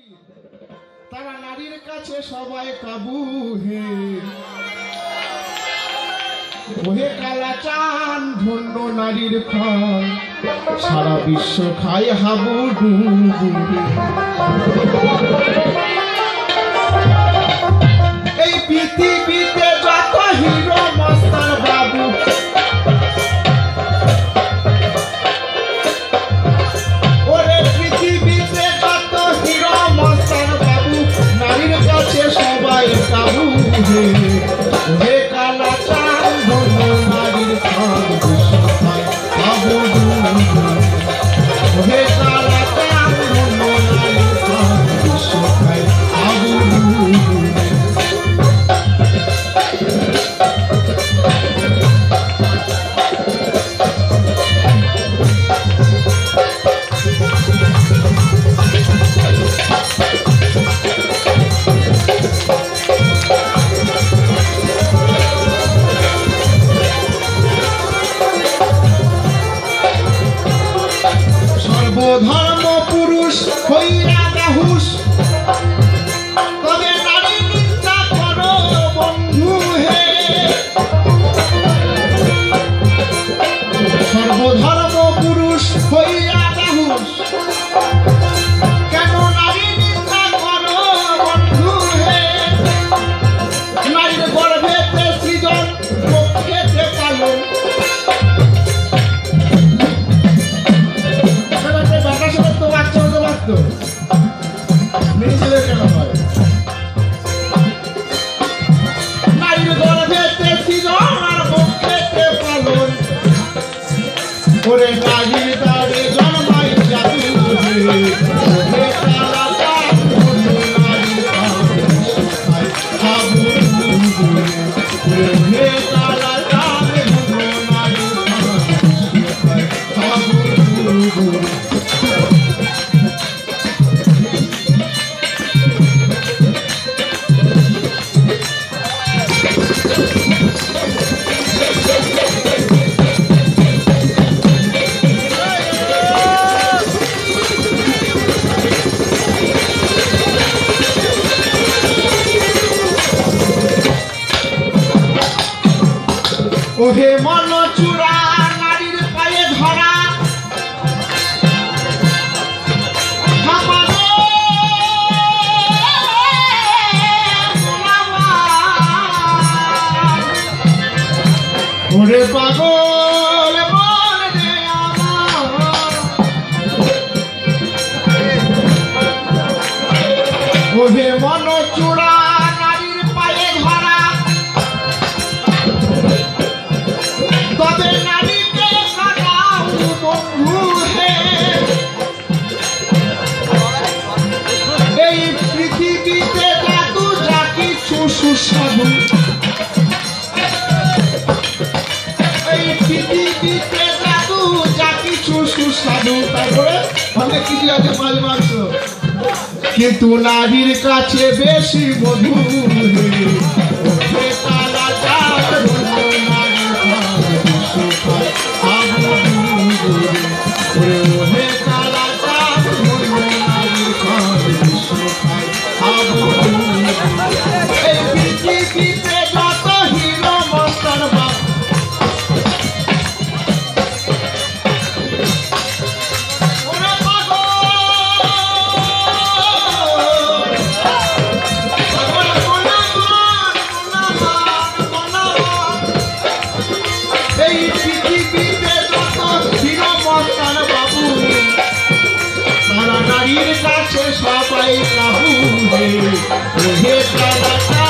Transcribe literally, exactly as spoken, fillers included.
তারা নারীর কাছে সবাই কাবু হে। ওহে কালা চান ধন্য নারীর ফান, সারা বিশ্ব খায় হাবুডু। এই পৃথিবীতে যত হিরো মস্তান বাবু, ওরে পৃথিবীতে যত হিরো মস্তান বাবু, নারীর কাছে সবাই কাবু হে। ওহে কালা চান ধন্য নারীর ফান, বিশ্ব খায় হাবুডু। ওহে কালা চান ধন্য নারীর ফান, বিশ্ব খায় হাবুডু। সর্বধর্ম পুরুষ হইয়া বাহুস, তবে নারী নিন্দা করো বন্ধু হে। সর্বধর্ম পুরুষ হইয়া বাহুস, কেন নারী নিন্দা করো বন্ধু হে। নারীর গর্ভেতে সৃজন, পক্ষেতে পালন। নারীর গর্ভেতে সৃজন আর পক্ষেতে পালন, ওরে নারীর দ্বারে জন্মাই জাদু হে। ওহে কালা চান ধন্য নারীর ফান, বিশ্ব খায় হাবুডু। ওহে কালা চান ধন্য নারীর ফান, বিশ্ব খায় হাবুডু। ওহে মন চূড়া নারীর পায়ে ধরা, ওরে পাগল মন রে আমার। ওহে মন চূড়া নারীর পায়ে ধরা, তবে নারীকে সাজাও বন্ধু হে। এই পৃথিবীতে জাদু যা কিছু সুস্বাদু, এই পৃথিবীতে জাদু যা কিছু সুস্বাদু, তারপরে অনেক কিছু আছে মাছ মাংস, কিন্তু নারীর কাছে বেশি মধু হে। ওহে কালা চান ধন্য নারীর ফান, বিশ্ব খায় হাবুডু। ওহে কালা চান ধন্য নারীর ফান, বিশ্ব খায় হাবুডু। এই পৃথিবীতে যত হিরো মস্তান বাবু, ওরে পাগল এই পৃথিবীতে যত হিরো মস্তান বাবু, তারা নারীর কাছে সবাই কাবু হে। ওহে কালা চান